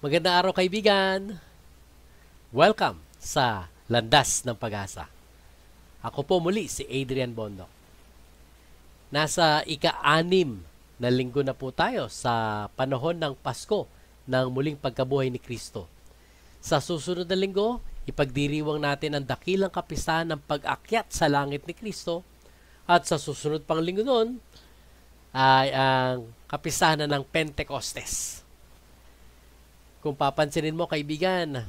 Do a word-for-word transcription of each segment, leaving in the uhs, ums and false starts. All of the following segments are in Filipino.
Magandang araw kaibigan! Welcome sa Landas ng Pag-asa. Ako po muli si Adrian Bondo. Nasa ika-anim na linggo na po tayo sa panahon ng Pasko ng muling pagkabuhay ni Kristo. Sa susunod na linggo, ipagdiriwang natin ang dakilang kapistahan ng pag-akyat sa langit ni Kristo at sa susunod pang linggo noon ay ang kapistahan na ng Pentecostes. Kung papansinin mo kaibigan,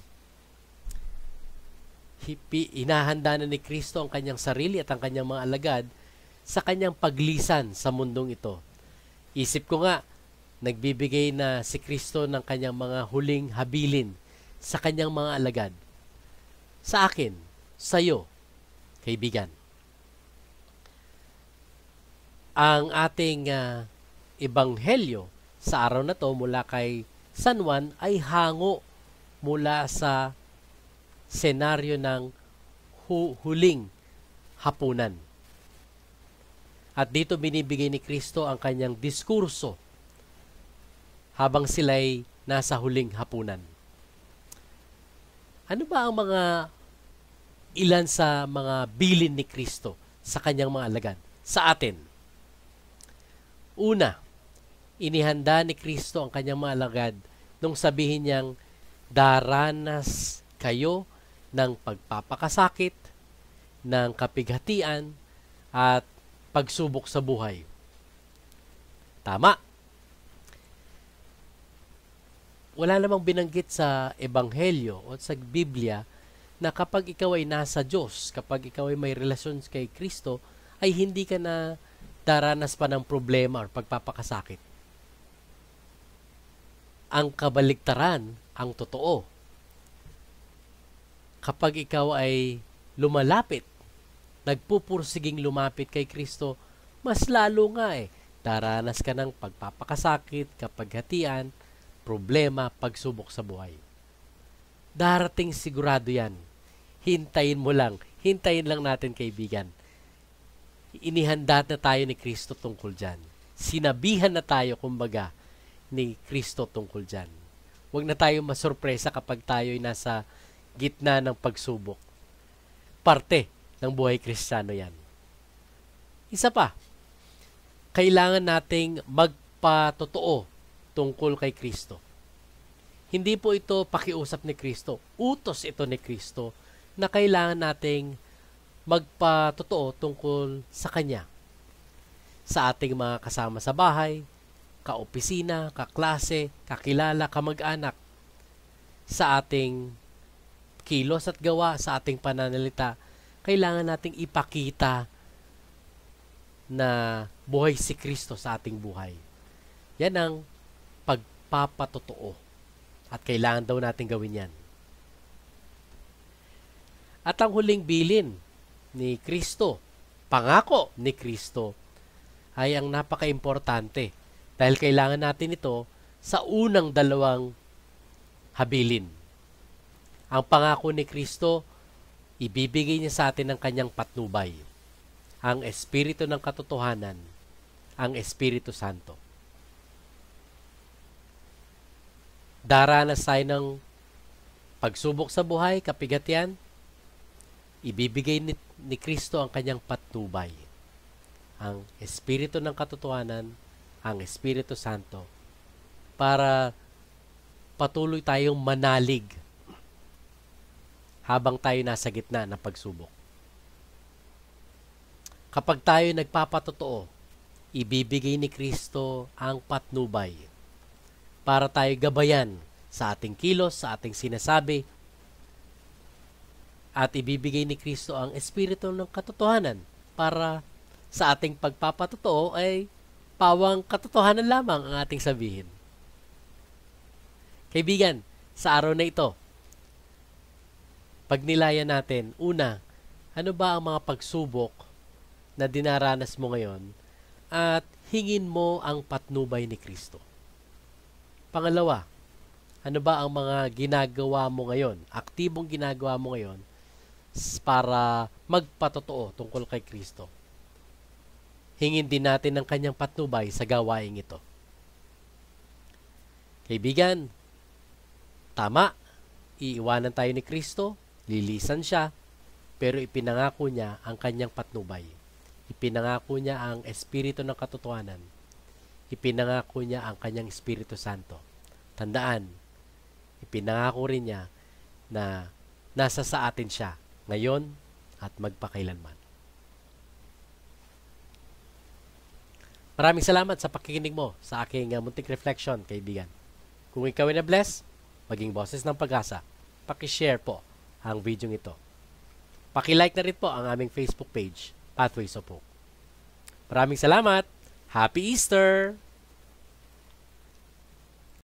hipi, inahanda na ni Kristo ang kanyang sarili at ang kanyang mga alagad sa kanyang paglisan sa mundong ito. Isip ko nga, nagbibigay na si Kristo ng kanyang mga huling habilin sa kanyang mga alagad. Sa akin, sa iyo, kaibigan. Ang ating uh, ebanghelyo sa araw na to mula kay San Juan ay hango mula sa senaryo ng hu- huling hapunan. At dito binibigay ni Kristo ang kanyang diskurso habang sila'y nasa huling hapunan. Ano ba ang mga ilan sa mga bilin ni Kristo sa kanyang mga alagad? Sa atin. Una, inihanda ni Kristo ang kanyang mga alagad nung sabihin niyang daranas kayo ng pagpapakasakit, ng kapighatian, at pagsubok sa buhay. Tama. Wala namang binanggit sa Ebanghelyo o sa Biblia na kapag ikaw ay nasa Diyos, kapag ikaw ay may relasyon kay Kristo, ay hindi ka na daranas pa ng problema o pagpapakasakit. Ang kabaligtaran, ang totoo. Kapag ikaw ay lumalapit, nagpupursiging lumapit kay Kristo, mas lalo nga eh, daranas ka ng pagpapakasakit, kapaghatian, problema, pagsubok sa buhay. Darating sigurado yan. Hintayin mo lang. Hintayin lang natin kaibigan. Inihanda na tayo ni Kristo tungkol dyan. Sinabihan na tayo kumbaga ni Kristo tungkol dyan. Huwag na tayo masurpresa kapag tayo ay nasa gitna ng pagsubok. Parte ng buhay Kristiyano yan. Isa pa, kailangan nating magpatotoo tungkol kay Kristo. Hindi po ito pakiusap ni Kristo. Utos ito ni Kristo na kailangan nating magpatotoo tungkol sa Kanya. Sa ating mga kasama sa bahay, kaopisina, kaklase, kakilala, kamag-anak, sa ating kilos at gawa, sa ating pananalita, kailangan nating ipakita na buhay si Kristo sa ating buhay. Yan ang pagpapatotoo. At kailangan daw natin gawin yan. At ang huling bilin ni Kristo, pangako ni Kristo, ay ang napaka-importante. Dahil kailangan natin ito sa unang dalawang habilin. Ang pangako ni Kristo, ibibigay niya sa atin ang kanyang patnubay. Ang Espiritu ng Katotohanan, ang Espiritu Santo. Daranas tayo ng pagsubok sa buhay, kapigatian, ibibigay ni, ni Kristo ang kanyang patnubay. Ang Espiritu ng Katotohanan, ang Espiritu Santo, para patuloy tayong manalig habang tayo nasa gitna ng pagsubok. Kapag tayo nagpapatotoo, ibibigay ni Kristo ang patnubay para tayo gabayan sa ating kilos, sa ating sinasabi, at ibibigay ni Kristo ang Espiritu ng Katotohanan para sa ating pagpapatotoo ay pawang katotohanan lamang ang ating sabihin. Kaibigan, sa araw na ito, pagnilayan natin, una, ano ba ang mga pagsubok na dinaranas mo ngayon at hingin mo ang patnubay ni Kristo. Pangalawa, ano ba ang mga ginagawa mo ngayon, aktibong ginagawa mo ngayon para magpatotoo tungkol kay Kristo. Hingin din natin ang kanyang patnubay sa gawaing ito. Kaibigan, Tama, iiwanan tayo ni Kristo, lilisan siya, pero ipinangako niya ang kanyang patnubay. Ipinangako niya ang Espiritu ng katotohanan. Ipinangako niya ang kanyang Espiritu Santo. Tandaan, ipinangako rin niya na nasa sa atin siya ngayon at magpakailanman. Maraming salamat sa pakikinig mo sa aking uh, munting reflection, kaibigan. Kung ikaw ay na-bless, maging boses ng pag-asa, pakishare po ang video ito. Pakilike na rin po ang aming Facebook page, Pathways of Hope. Maraming salamat! Happy Easter!